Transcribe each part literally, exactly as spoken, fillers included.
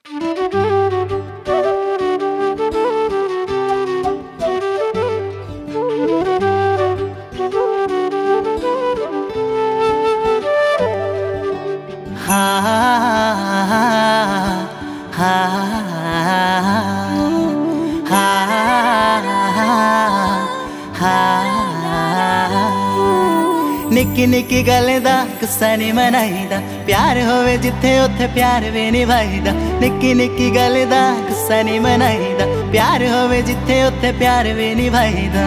निक्की निक्की गल दा गुस्सा नहीं मनाईदा, प्यार होवे जिथे उथे प्यार भी निभाईदा। निक्की निक्की गल दा गुस्सा नहीं मनाईदा, प्यार होवे जिथे उथे प्यार भी निभाईदा।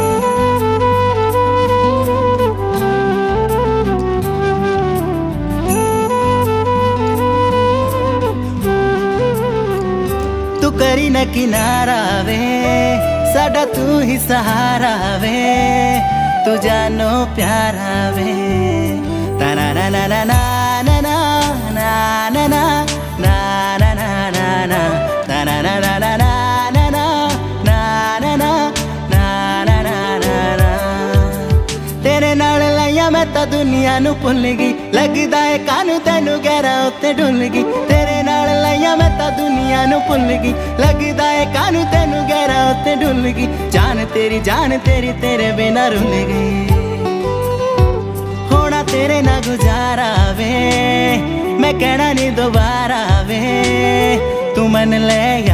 तू करी न किनारा वे, साडा तू ही सहारा वे, तू जानो प्यारा वे। तना ना ना ना ना ना ना ना ना ना ना ना ना ना ना तना ना ना ना ना ना ना ना ना ना ना ना ना। तेरे नाल लाइया मैं तां दुनिया नू भुल गई, लगदा है कानू तैनू गहरा उत्ते डुल गई। तेरे नाल लाइया मैं तां दुनिया नू भुल गई, लगदा है कानू तैनू गहरा उत्ते डुल गई। जान तेरी जान तेरी तेरे बिना रुल गई, होना तेरे ना गुजारा वे, मैं कहना नहीं दोबारा वे, तू मन ले